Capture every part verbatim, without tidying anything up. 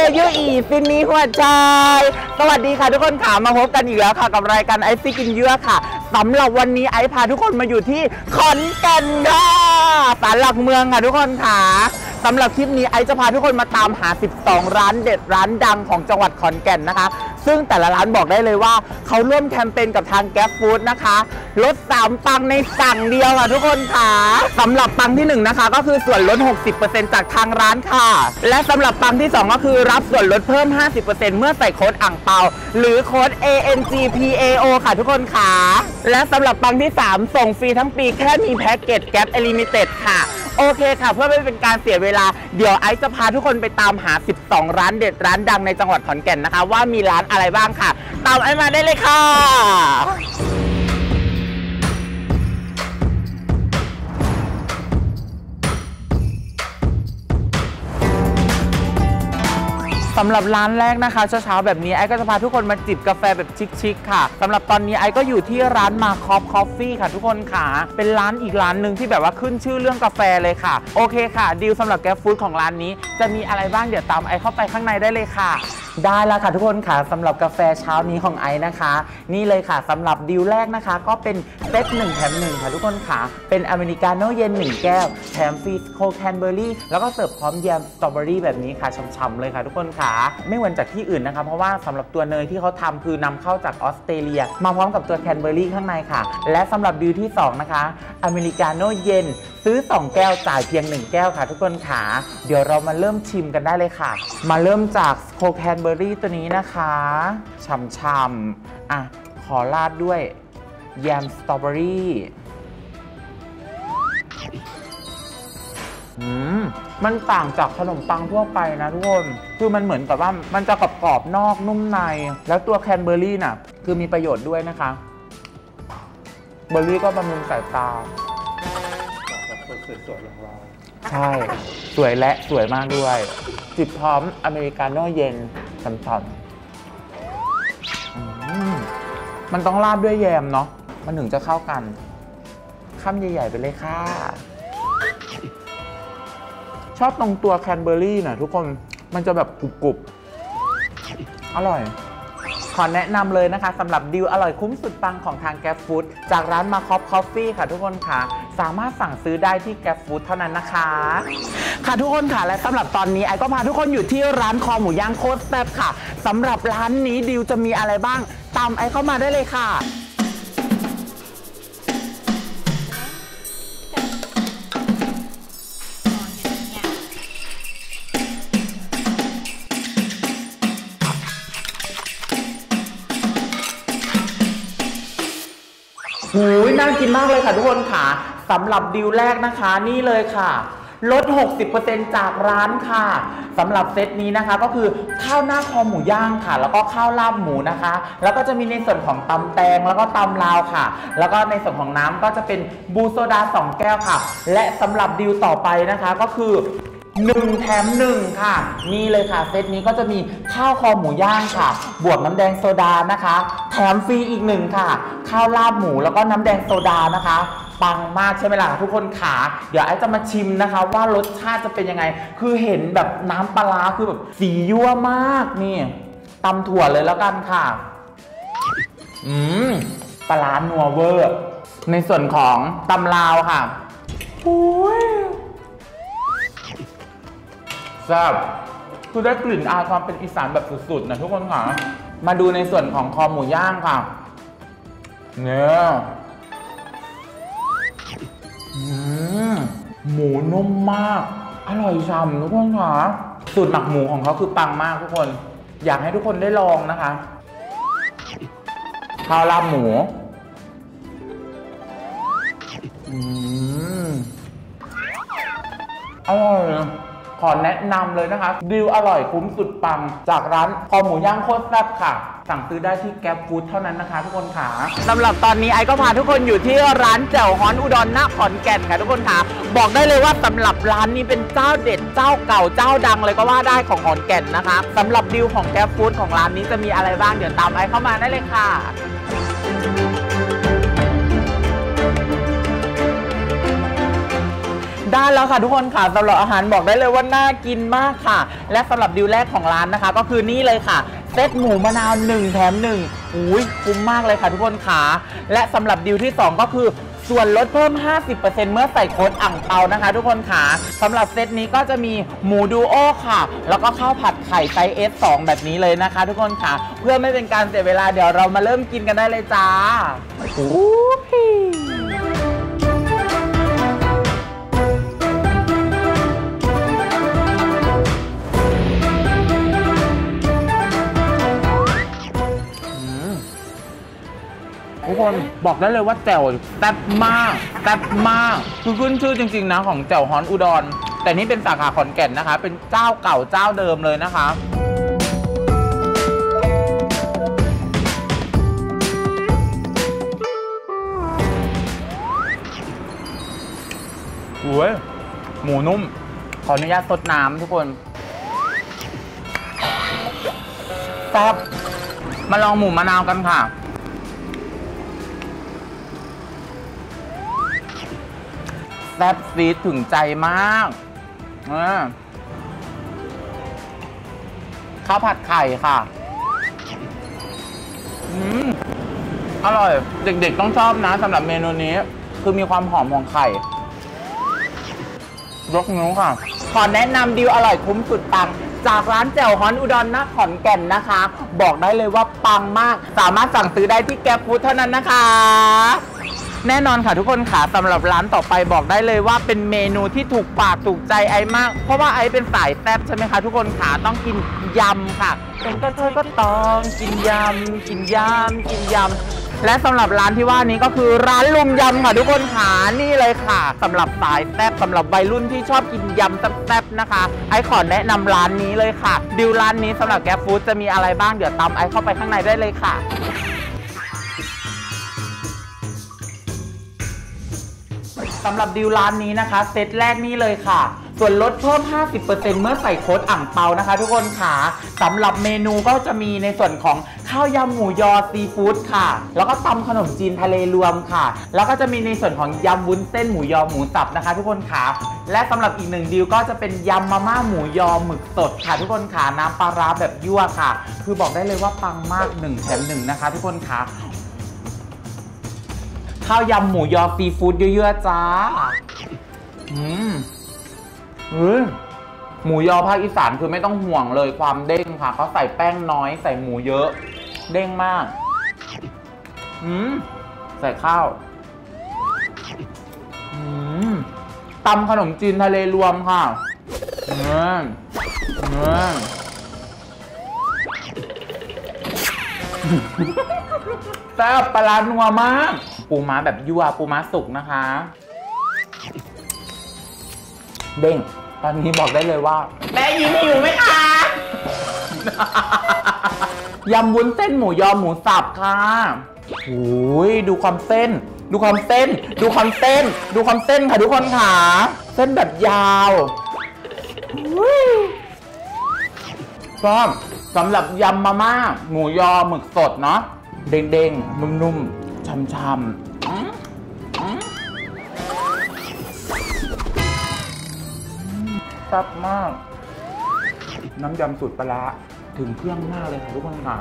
ยูอีซินนี้หัวใจสวัสดีค่ะทุกคนค่ะมาพบกันอีกแล้วค่ะกับรายการไอซี่กินเยอะค่ะสำหรับวันนี้ไอพาทุกคนมาอยู่ที่ขอนแก่นค่ะศาลหลักเมืองค่ะทุกคนค่ะสำหรับคลิปนี้ไอจะพาทุกคนมาตามหาสิบสองร้านเด็ดร้านดังของจังหวัดขอนแก่นนะคะซึ่งแต่ละร้านบอกได้เลยว่าเขาร่วมแคมเปญกับทางแกร็บฟู้ดนะคะลดสามปังในสั่งเดียวค่ะทุกคนค่ะสำหรับปังที่หนึ่งนะคะก็คือส่วนลด หกสิบเปอร์เซ็นต์ จากทางร้านค่ะและสำหรับปังที่สองก็คือรับส่วนลดเพิ่ม ห้าสิบเปอร์เซ็นต์ เมื่อใส่โค้ดอ่างเปาหรือโค้ด เอ เอ็น จี พี เอ โอ ค่ะทุกคนค่ะและสำหรับปังที่สามส่งฟรีทั้งปีแค่มีแพ็กเกจแกร็บ Unlimited ค่ะโอเคค่ะเพื่อไม่เป็นการเสียเวลาเดี๋ยวไอซ์จะพาทุกคนไปตามหาสิบสองร้านเด็ดร้านดังในจังหวัดขอนแก่นนะคะว่ามีร้านอะไรบ้างค่ะตามไอซ์มาได้เลยค่ะสำหรับร้านแรกนะคะเช้าๆแบบนี้ไอ้ก็จะพาทุกคนมาจิบกาแฟแบบชิคๆค่ะสำหรับตอนนี้ไอ้ก็อยู่ที่ร้านมาคอฟคอฟฟี่ค่ะทุกคนค่ะเป็นร้านอีกร้านหนึ่งที่แบบว่าขึ้นชื่อเรื่องกาแฟเลยค่ะโอเคค่ะดีลสำหรับแกร็บฟู้ดของร้านนี้จะมีอะไรบ้างเดี๋ยวตามไอ้เข้าไปข้างในได้เลยค่ะได้แล้วค่ะทุกคนค่ะสำหรับกาแฟเช้านี้ของไอ้นะคะนี่เลยค่ะสำหรับดีลแรกนะคะก็เป็นเซตหนึ่งแถมหนึ่งค่ะทุกคนค่ะเป็นอเมริกาโน่เย็นหนึ่งแก้วแถมฟรีโคแคนเบอร์รี่แล้วก็เสิร์ฟพร้อมแยมสตรอเบอรี่แบบนี้ค่ะฉ่ำๆเลยค่ะทุกคนค่ะไม่เหมือนจากที่อื่นนะคะเพราะว่าสำหรับตัวเนยที่เขาทำคือนำเข้าจากออสเตรเลียมาพร้อมกับตัวแคนเบอร์รี่ข้างในค่ะและสำหรับดีลที่สองนะคะอเมริกาโน่เย็นซื้อสองแก้วจ่ายเพียงหนึ่งแก้วค่ะทุกคนค่ะเดี๋ยวเรามาเริ่มชิมกันได้เลยค่ะมาเริ่มจากโคแคนเบอร์รี่ตัวนี้นะคะฉ่ำๆอ่ะขอราดด้วยแยมสตรอเบอรี่อืมมันต่างจากขนมปังทั่วไปนะทุกคนคือมันเหมือนกับว่ามันจะกรอบๆนอกนุ่มในแล้วตัวแคนเบอร์รี่น่ะคือมีประโยชน์ด้วยนะคะเบอร์รี่ก็บำรุงสายตาสวยๆของเราใช่สวยและสวยมากด้วยจิบพร้อมอเมริกาโน่เย็นฉ่ำๆมันต้องราดด้วยแยมเนาะมันถึงจะเข้ากันข้ามใหญ่ๆไปเลยค่ะชอบตรงตัวแคนเบอร์รี่นะทุกคนมันจะแบบกรุบๆอร่อยขอแนะนำเลยนะคะสำหรับดีลอร่อยคุ้มสุดปังของทางแกร็บฟู้ดจากร้านมาคอฟคอฟฟี่ค่ะทุกคนค่ะสามารถสั่งซื้อได้ที่แกร็บฟู้ดเท่านั้นนะคะค่ะทุกคนค่ะและสำหรับตอนนี้ไอก็พาทุกคนอยู่ที่ร้านคอหมูย่างโคตรแซ่บค่ะสำหรับร้านนี้ดีลจะมีอะไรบ้างตามไอเข้ามาได้เลยค่ะหูยน่ากินมากเลยค่ะทุกคนค่ะสำหรับดีลแรกนะคะนี่เลยค่ะลด หกสิบเปอร์เซ็นต์ จากร้านค่ะสำหรับเซตนี้นะคะก็คือข้าวหน้าคอหมูย่างค่ะแล้วก็ข้าวลาบหมูนะคะแล้วก็จะมีในส่วนของตำแตงแล้วก็ตำลาวค่ะแล้วก็ในส่วนของน้ำก็จะเป็นบูโซดาสองแก้วค่ะและสำหรับดีลต่อไปนะคะก็คือหนึ่งแถมหนึ่งค่ะนี่เลยค่ะเซตนี้ก็จะมีข้าวคอหมูย่างค่ะบวกน้ำแดงโซดานะคะแถมฟรีอีกหนึ่งค่ะข้าวลาบหมูแล้วก็น้ำแดงโซดานะคะปังมากใช่ไหมล่ะทุกคนขาเดี๋ยวไอ้จะมาชิมนะคะว่ารสชาติจะเป็นยังไงคือเห็นแบบน้ำปลาคือแบบสียั่วมากนี่ตำถั่วเลยแล้วกันค่ะอืมปลานัวเวอร์ในส่วนของตำลาวค่ะโอ้ยแซ่บคือได้กลิ่นอายความเป็นอีสานแบบสุดๆนะทุกคนค่ะมาดูในส่วนของคอหมูย่างค่ะเนี่ยหมูนุ่มมากอร่อยฉ่ำทุกคนค่ะสูตรหมักหมูของเขาคือปังมากทุกคนอยากให้ทุกคนได้ลองนะคะข้าวลาบหมูอืมอร่อยขอแนะนำเลยนะคะดีลอร่อยคุ้มสุดปังจากร้านคอหมูย่างโคตรแซ่บค่ะสั่งซื้อได้ที่แกร็บฟู้ดเท่านั้นนะคะทุกคนค่ะสำหรับตอนนี้ไอก็พาทุกคนอยู่ที่ร้านแจ่วฮ้อนอุดรหน้าขอนแก่นค่ะทุกคนค่ะบอกได้เลยว่าสำหรับร้านนี้เป็นเจ้าเด็ดเจ้าเก่าเจ้าดังเลยก็ว่าได้ของขอนแก่นนะคะสำหรับดีลของแกร็บฟู้ดของร้านนี้จะมีอะไรบ้างเดี๋ยวตามไอเข้ามาได้เลยค่ะ ไได้แล้วค่ะทุกคนค่ะสำหรับอาหารบอกได้เลยว่าน่ากินมากค่ะและสำหรับดิวแรกของร้านนะคะก็คือนี่เลยค่ะเซตหมูมะนาวหนึ่งแถมหนึ่งอุ้ยคุ้มมากเลยค่ะทุกคนค่ะและสำหรับดิวที่สองก็คือส่วนลดเพิ่ม ห้าสิบเปอร์เซ็นต์ เมื่อใส่โค้ดอั่งเปานะคะทุกคนค่ะสำหรับเซตนี้ก็จะมีหมูดูโอค่ะแล้วก็ข้าวผัดไข่ไซส์ เอส สอง แบบนี้เลยนะคะทุกคนค่ะเพื่อไม่เป็นการเสียเวลาเดี๋ยวเรามาเริ่มกินกันได้เลยจ้าโอ้พี่ทุกคนบอกได้เลยว่าแจ่วแซ่บมากแซ่บมากคือขึ้นชื่อจริงๆนะของแจ่วฮ้อนอุดรแต่นี่เป็นสาขาขอนแก่นนะคะเป็นเจ้าเก่าเจ้าเดิมเลยนะคะอุ้ยหมูนุ่มขออนุญาตซดน้ำทุกคนแซ่บมาลองหมูมะนาวกันค่ะแซ่บซีดถึงใจมากข้าวผัดไข่ค่ะอืมอร่อยเด็กๆต้องชอบนะสำหรับเมนูนี้คือมีความหอมของไข่ยกนิ้วค่ะขอแนะนำดิวอร่อยคุ้มสุดปังจากร้านแจ่วฮ้อนอุดรณขอนแก่นนะคะบอกได้เลยว่าปังมากสามารถสั่งซื้อได้ที่แกร็บฟู้ดเท่านั้นนะคะแน่นอนค่ะทุกคนค่ะสำหรับร้านต่อไปบอกได้เลยว่าเป็นเมนูที่ถูกปากถูกใจไอมากเพราะว่าไอเป็นสายแซ่บใช่ไหมคะทุกคนค่ะต้องกินยำค่ะเป็นกระเทยก็ต้องกินยำกินยำกินยำและสำหรับร้านที่ว่านี้ก็คือร้านลุมยำค่ะทุกคนค่ะนี่เลยค่ะสำหรับสายแซ่บสำหรับวัยรุ่นที่ชอบกินยำแซ่บๆนะคะไอขอแนะนำร้านนี้เลยค่ะดิวร้านนี้สำหรับแกร็บฟู้ดจะมีอะไรบ้างเดี๋ยวตามไอเข้าไปข้างในได้เลยค่ะสำหรับดิวร้านนี้นะคะเซตแรกนี่เลยค่ะส่วนลดเพิ่ม ห้าสิบเปอร์เซ็นต์ เมื่อใส่โค้ดอั่งเปานะคะทุกคนค่ะสำหรับเมนูก็จะมีในส่วนของข้าวยำหมูยอซีฟู้ดค่ะแล้วก็ตำขนมจีนทะเลรวมค่ะแล้วก็จะมีในส่วนของยำวุ้นเส้นหมูยอหมูสับนะคะทุกคนค่ะและสำหรับอีกหนึ่งดิวก็จะเป็นยำมาม่าหมูยอหมึกสดค่ะทุกคนค่ะน้ำปลาร้าแบบยั่วค่ะคือบอกได้เลยว่าปังมากหนึ่งแถมหนึ่งนะคะทุกคนค่ะข้าวยำหมูยอซีฟู้ดเยอะๆจ้าอืมอืมหมูยอภาคอีสานคือไม่ต้องห่วงเลยความเด้งค่ะเขาใส่แป้งน้อยใส่หมูเยอะเด้งมากอืมใส่ข้าวอืมตำขนมจีนทะเลรวมค่ะอืมอืมแซ่บปลาร้านัวมากปูม้าแบบยั่วปูม้าสุกนะคะเด้งตอนนี้บอกได้เลยว่าแม่ยิ้มอยู่ไหมคะยำวุ้นเส้นหมูยอหมูสับค่ะโอ้ยดูความเส้นดูความเส้นดูความเส้นดูความเส้นค่ะทุกคนค่ะเส้นแบบยาวก็สำหรับยำมาม่าหมูยอหมึกสดเนาะเด้งๆนุ่มๆช่ำๆแซ่บมากน้ำยำสูตรปลาร้าถึงเครื่องมากเลยค่ะทุกคนค่ะ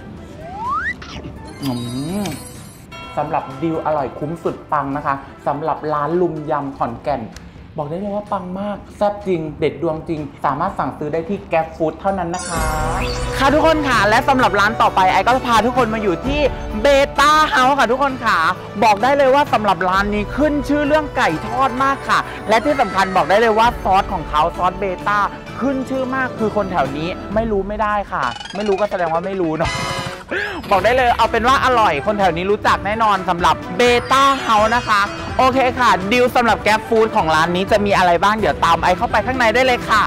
สำหรับดิวอร่อยคุ้มสุดปังนะคะสำหรับร้านลุมยำขอนแก่นบอกได้เลยว่าปังมากแซ่บจริงเด็ดดวงจริงสามารถสั่งซื้อได้ที่แกร็บฟู้ดเท่านั้นนะคะค่ะทุกคนค่ะและสำหรับร้านต่อไปไอก็จะพาทุกคนมาอยู่ที่เบต้าเฮาส์ค่ะทุกคนค่ะบอกได้เลยว่าสำหรับร้านนี้ขึ้นชื่อเรื่องไก่ทอดมากค่ะและที่สำคัญบอกได้เลยว่าซอสของเขาซอสเบต้าขึ้นชื่อมากคือคนแถวนี้ไม่รู้ไม่ได้ค่ะไม่รู้ก็แสดงว่าไม่รู้เนาะบอกได้เลยเอาเป็นว่าอร่อยคนแถวนี้รู้จักแน่นอนสำหรับเบต้าเฮาส์นะคะโอเคค่ะดิวสำหรับแกร็บฟู้ดของร้านนี้จะมีอะไรบ้างเดี๋ยวตามไอเข้าไปข้างในได้เลยค่ะ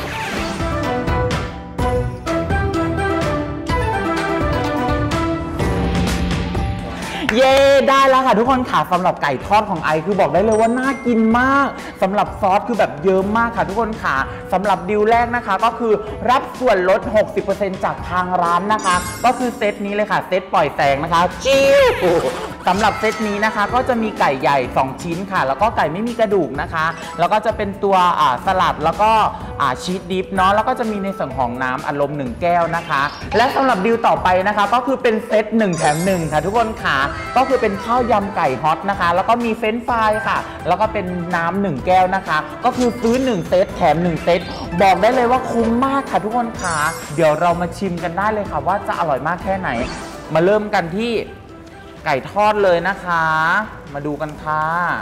เย้ได้แล้วค่ะทุกคนค่ะสำหรับไก่ทอดของไอคือบอกได้เลยว่าน่ากินมากสำหรับซอสคือแบบเยอะมากค่ะทุกคนค่ะสำหรับดิวแรกนะคะก็คือรับส่วนลด หกสิบเปอร์เซ็นต์ จากทางร้านนะคะก็คือเซตนี้เลยค่ะเซตปล่อยแสงนะคะจิ้วสำหรับเซตนี้นะคะก็จะมีไก่ใหญ่สองชิ้นค่ะแล้วก็ไก่ไม่มีกระดูกนะคะแล้วก็จะเป็นตัวอ่าสลัดแล้วก็อ่าชีสดิฟเนาะแล้วก็จะมีในส่วนของน้ำอัดลมหนึ่งแก้วนะคะและสำหรับดิวต่อไปนะคะก็คือเป็นเซตหนึ่งแถมหนึ่งค่ะทุกคนค่ะก็คือเป็นข้าวยำไก่ฮอตนะคะแล้วก็มีเฟรนช์ฟรายค่ะแล้วก็เป็นน้ำหนึ่งแก้วนะคะก็คือซื้อหนึ่งเซตแถมหนึ่งเซตบอกได้เลยว่าคุ้มมากค่ะทุกคนค่ะเดี๋ยวเรามาชิมกันได้เลยค่ะว่าจะอร่อยมากแค่ไหนมาเริ่มกันที่ไก่ทอดเลยนะคะมาดูกันค่ะ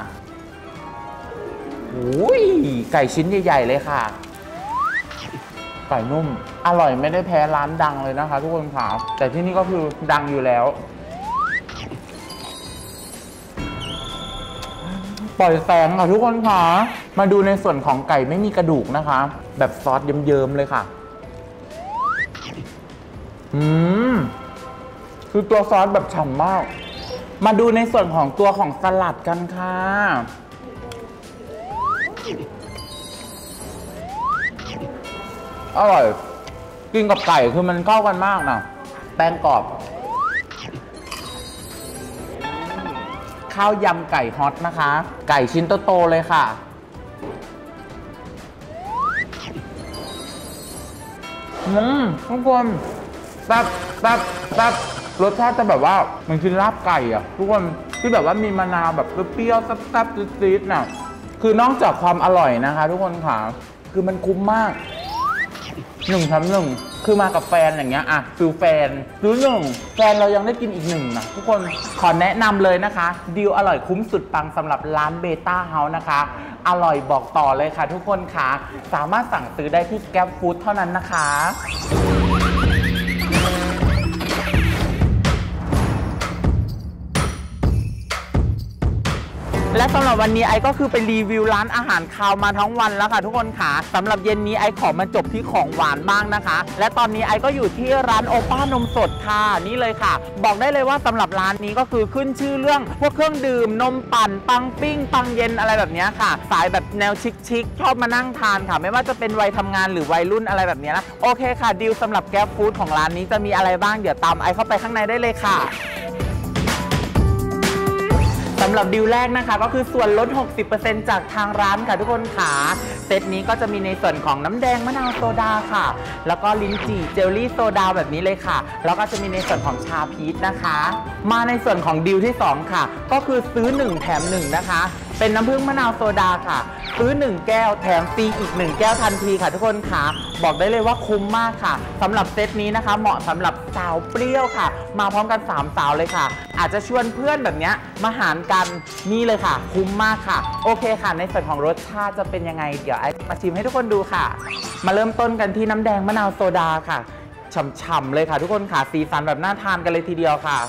โอ้ยไก่ชิ้นใหญ่ๆเลยค่ะไก่นุ่มอร่อยไม่ได้แพ้ร้านดังเลยนะคะทุกคนค่ะแต่ที่นี่ก็คือดังอยู่แล้วปล่อยแสงค่ะทุกคนค่ะมาดูในส่วนของไก่ไม่มีกระดูกนะคะแบบซอสเยิ้มๆเลยค่ะอืมคือตัวซอสแบบฉ่ำมากมาดูในส่วนของตัวของสลัดกันค่ะอร่อยกินกับไก่คือมันเข้ากันมากนะแป้งกรอบข้าวยำไก่ฮอตนะคะไก่ชิ้นโตๆเลยค่ะอืมทุกคนแซ่บแซ่บแซ่บรสชาติจะแบบว่ามันคือลาบไก่อ่ะทุกคนที่แบบว่ามีมะนาวแบบเปรี้ยวๆแซ่บๆจี๊ดๆน่ะคือนอกจากความอร่อยนะคะทุกคนค่ะคือมันคุ้มมากหนึ่งทำหนึ่งคือมากับแฟนอย่างเงี้ยอ่ะฟิลแฟนซื้อหนึ่งแฟนเรายังได้กินอีกหนึ่งนะทุกคนขอแนะนำเลยนะคะดีลอร่อยคุ้มสุดปังสำหรับร้านเบต้าเฮาส์นะคะอร่อยบอกต่อเลยค่ะทุกคนค่ะสามารถสั่งซื้อได้ที่แกร็บฟู้ดเท่านั้นนะคะและสำหรับวันนี้ไอก็คือไปรีวิวร้านอาหารคาวมาทั้งวันแล้วค่ะทุกคนค่ะสำหรับเย็นนี้ไอขอมาจบที่ของหวานบ้างนะคะและตอนนี้ไอก็อยู่ที่ร้านโอป้านมสดค่ะนี่เลยค่ะบอกได้เลยว่าสำหรับร้านนี้ก็คือขึ้นชื่อเรื่องพวกเครื่องดื่มนมปั่นปังปิ้งปังเย็นอะไรแบบนี้ค่ะสายแบบแนวชิคๆชอบมานั่งทานค่ะไม่ว่าจะเป็นวัยทำงานหรือวัยรุ่นอะไรแบบนี้นะโอเคค่ะดีลสำหรับแกร็บฟู้ดของร้านนี้จะมีอะไรบ้างเดี๋ยวตามไอเข้าไปข้างในได้เลยค่ะสำหรับดิวแรกนะคะก็คือส่วนลด หกสิบเปอร์เซ็นต์ จากทางร้านค่ะทุกคนค่ะเซตนี้ก็จะมีในส่วนของน้ำแดงมะนาวโซดาค่ะแล้วก็ลิ้นจี่เจลลี่โซดาแบบนี้เลยค่ะแล้วก็จะมีในส่วนของชาพีชนะคะมาในส่วนของดิวที่สองค่ะก็คือซื้อหนึ่งแถมหนึ่งนะคะเป็นน้ำผึ้งมะนาวโซดาค่ะซื้อหนึ่งแก้วแถมฟรีอีกหนึ่งแก้วทันทีค่ะทุกคนค่ะบอกได้เลยว่าคุ้มมากค่ะสำหรับเซตนี้นะคะเหมาะสำหรับสาวเปรี้ยวค่ะมาพร้อมกันสามสาวเลยค่ะอาจจะชวนเพื่อนแบบนี้มาหารกันนี่เลยค่ะคุ้มมากค่ะโอเคค่ะในส่วนของรสชาติจะเป็นยังไงเดี๋ยวไอมาชิมให้ทุกคนดูค่ะมาเริ่มต้นกันที่น้ำแดงมะนาวโซดาค่ะฉ่ำๆเลยค่ะทุกคนค่ะสีสันแบบน่าทานกันเลยทีเดียวค่ะ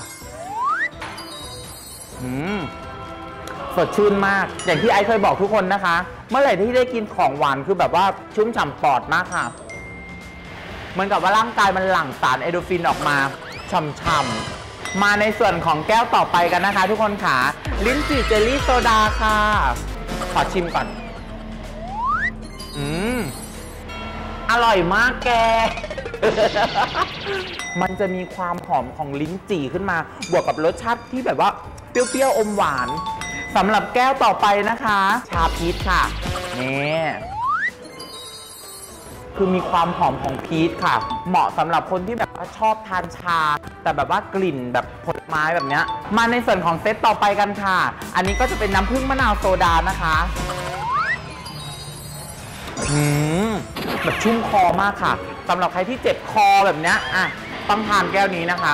อืมสดชื่นมากอย่างที่ไอเคยบอกทุกคนนะคะเมื่อไหร่ที่ได้กินของหวานคือแบบว่าชุ่มฉ่ำปอดมากค่ะเหมือนกับว่าร่างกายมันหลั่งสารเอโดรฟินออกมาฉ่ำๆมาในส่วนของแก้วต่อไปกันนะคะทุกคนค่ะลิ้นจี่เจลลี่โซดาค่ะขอชิมก่อนอืมอร่อยมากแก มันจะมีความหอมของลิ้นจี่ขึ้นมาบวกกับรสชาติที่แบบว่าเปรี้ยวๆอมหวานสำหรับแก้วต่อไปนะคะชาพีชค่ะนี่คือมีความหอมของพีชค่ะเหมาะสำหรับคนที่แบบว่าชอบทานชาแต่แบบว่ากลิ่นแบบผลไม้แบบนี้มาในส่วนของเซตต่อไปกันค่ะอันนี้ก็จะเป็นน้ำผึ้งมะนาวโซดานะคะอืมแบบชุ่มคอมากค่ะสำหรับใครที่เจ็บคอแบบนี้อ่ะต้องทานแก้วนี้นะคะ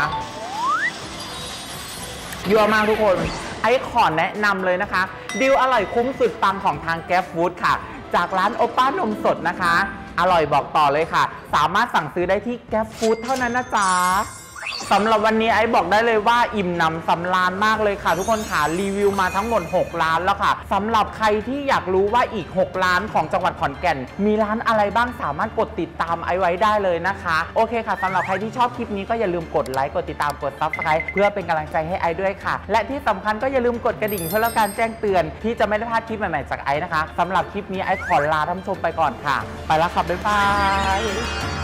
ยั่วมากทุกคนไอ้ขอแนะนำเลยนะคะดิวอร่อยคุ้มสุดปังของทางแกร็บฟู้ดค่ะจากร้านโอป้านมสดนะคะอร่อยบอกต่อเลยค่ะสามารถสั่งซื้อได้ที่แกร็บฟู้ดเท่านั้นนะจ๊ะสำหรับวันนี้ไอ้บอกได้เลยว่าอิ่มหนำสำราญมากเลยค่ะทุกคนค่ะรีวิวมาทั้งหมดหกร้านแล้วค่ะสำหรับใครที่อยากรู้ว่าอีกหกร้านของจังหวัดขอนแก่นมีร้านอะไรบ้างสามารถกดติดตามไอ้ไว้ได้เลยนะคะโอเคค่ะสำหรับใครที่ชอบคลิปนี้ก็อย่าลืมกดไลค์กดติดตามกด ซับสไครบ์ เพื่อเป็นกำลังใจให้ไอ้ด้วยค่ะและที่สำคัญก็อย่าลืมกดกระดิ่งเพื่อรับการแจ้งเตือนที่จะไม่ได้พลาดคลิปใหม่ๆจากไอ้นะคะสำหรับคลิปนี้ไอ้ขอลาท่านผู้ชมไปก่อนค่ะไปแล้วค่ะบ๊ายบาย